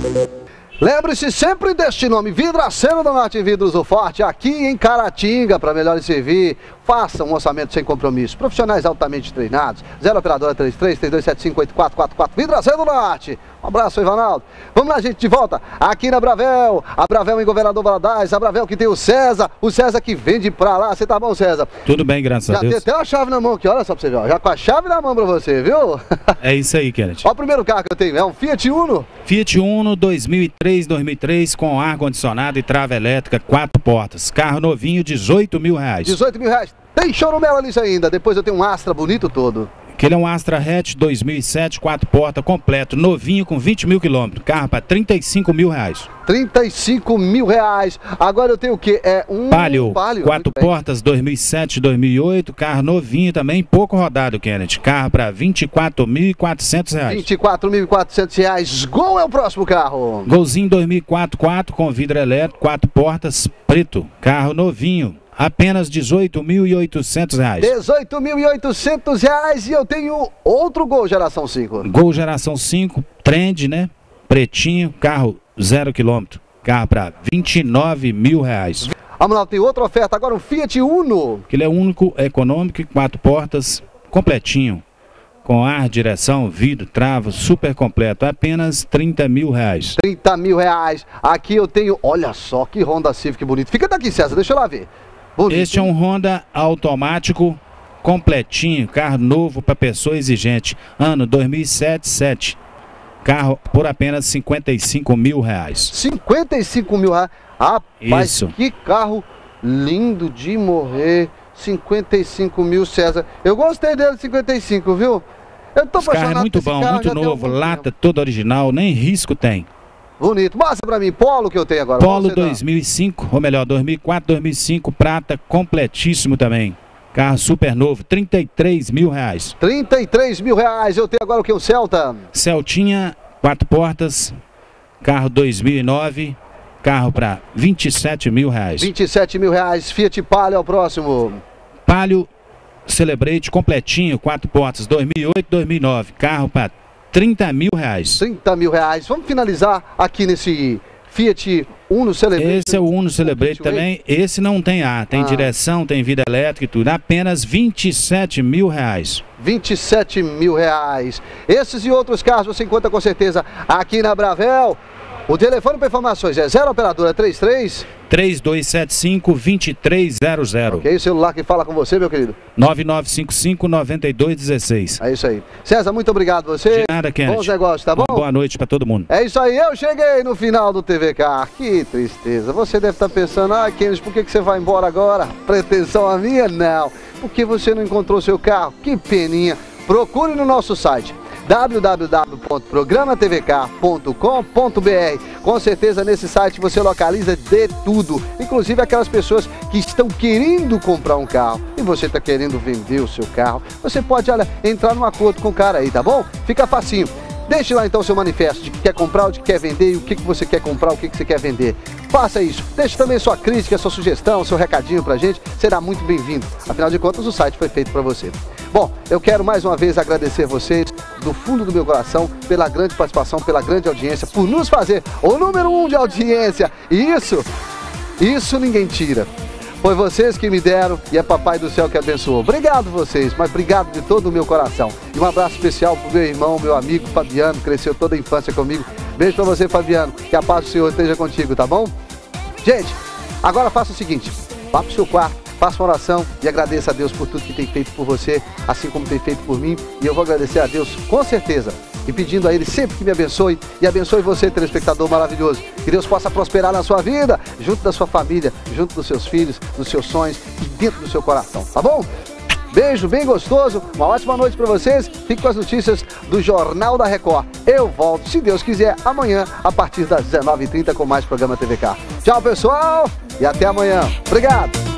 Lembre-se sempre deste nome, Vidraceno da Norte Vidros o Forte, aqui em Caratinga, para melhor lhe servir. Faça um orçamento sem compromisso. Profissionais altamente treinados. 0 operadora 33-3275-8444, Vidraceno do Norte. Um abraço, Ivanaldo. Vamos lá, gente, de volta aqui na Bravel. A Bravel em Governador Valadares, a Bravel que tem o César que vende pra lá. Você tá bom, César? Tudo bem, graças a Deus. Já tem até a chave na mão aqui, olha só pra você ver. Ó. Já com a chave na mão pra você, viu? É isso aí, Kenneth. Ó, o primeiro carro que eu tenho é um Fiat Uno. Fiat Uno 2003 com ar-condicionado e trava elétrica, 4 portas. Carro novinho, R$18 mil. 18 mil reais. Tem chorumela nisso ainda. Depois eu tenho um Astra bonito todo. Que ele é um Astra Hatch 2007, 4 portas, completo, novinho, com 20 mil quilômetros. Carro para R$35 mil. 35 mil reais. Agora eu tenho o que? É um Palio 4 portas 2007, 2008. Carro novinho também, pouco rodado, Kenneth. Carro para R$24.400. 24.400 reais. Gol é o próximo carro. Golzinho 2004, 4 com vidro elétrico, 4 portas, preto. Carro novinho. Apenas R$18.800. 18.800 reais. E eu tenho outro Gol geração 5. Gol geração 5, trend, né? Pretinho, carro 0 km. Carro para R$29 mil. Vamos lá, tem outra oferta agora, um Fiat Uno. Que ele é único, econômico, 4 portas, completinho. Com ar, direção, vidro, trava, super completo. Apenas R$30 mil. 30 mil reais. Aqui eu tenho, olha só que Honda Civic bonito. Fica daqui, César, deixa eu lá ver. Bonito. Este é um Honda automático completinho, carro novo para pessoa exigente, ano 2007, carro por apenas R$55 mil. 55 mil reais. Rapaz, isso. Que carro lindo de morrer. 55 mil, César. Eu gostei dele, 55, viu? Eu tô apaixonado. Carro é muito bom, muito novo, lata toda original, nem risco tem. Bonito. Mostra pra mim, Polo que eu tenho agora. Polo 2005, ou melhor, 2004, 2005, prata, completíssimo também. Carro super novo, R$33 mil. 33 mil reais. Eu tenho agora o que? O Celta? Celtinha, 4 portas, carro 2009, carro para R$27 mil. 27 mil reais. Fiat Palio é o próximo. Palio Celebrate completinho, 4 portas, 2008, 2009, carro para R$30 mil. 30 mil reais. Vamos finalizar aqui nesse Fiat Uno Celebrate. Esse é o Uno Celebrate também. Esse não tem ar, tem direção, tem vida elétrica e tudo. Apenas R$27 mil. 27 mil reais. Esses e outros carros você encontra com certeza aqui na Bravel. O telefone para informações é 0 operadora 3275-2300. Ok, o celular que fala com você, meu querido? 9955-9216. É isso aí. César, muito obrigado você. De nada, Kenneth. Bons negócios, tá bom? Boa noite para todo mundo. É isso aí, eu cheguei no final do TV Car. Que tristeza. Você deve estar pensando, Kenneth, por que você vai embora agora? Pretensão a minha? Não. Porque você não encontrou seu carro? Que peninha. Procure no nosso site www.programatvk.com.br. Com certeza nesse site você localiza de tudo, inclusive aquelas pessoas que estão querendo comprar um carro e você está querendo vender o seu carro. Você pode, entrar num acordo com o cara aí, tá bom? Fica facinho. Deixe lá então seu manifesto de que quer comprar, de que quer vender e o que você quer comprar, o que você quer vender. Faça isso. Deixe também sua crítica, sua sugestão, seu recadinho pra gente. Será muito bem-vindo. Afinal de contas, o site foi feito para você. Bom, eu quero mais uma vez agradecer vocês do fundo do meu coração pela grande participação, pela grande audiência, por nos fazer o número 1 de audiência. E isso ninguém tira. Foi vocês que me deram e é Papai do Céu que abençoou. Obrigado vocês, mas obrigado de todo o meu coração. E um abraço especial pro meu irmão, meu amigo Fabiano, que cresceu toda a infância comigo. Beijo pra você, Fabiano. Que a paz do Senhor esteja contigo, tá bom? Gente, agora faça o seguinte. Vá pro seu quarto, faça uma oração e agradeça a Deus por tudo que tem feito por você, assim como tem feito por mim. E eu vou agradecer a Deus com certeza. E pedindo a Ele sempre que me abençoe e abençoe você, telespectador maravilhoso. Que Deus possa prosperar na sua vida, junto da sua família, junto dos seus filhos, dos seus sonhos e dentro do seu coração, tá bom? Beijo bem gostoso, uma ótima noite para vocês. Fique com as notícias do Jornal da Record. Eu volto, se Deus quiser, amanhã a partir das 19h30 com mais programa TV Car. Tchau, pessoal, e até amanhã. Obrigado.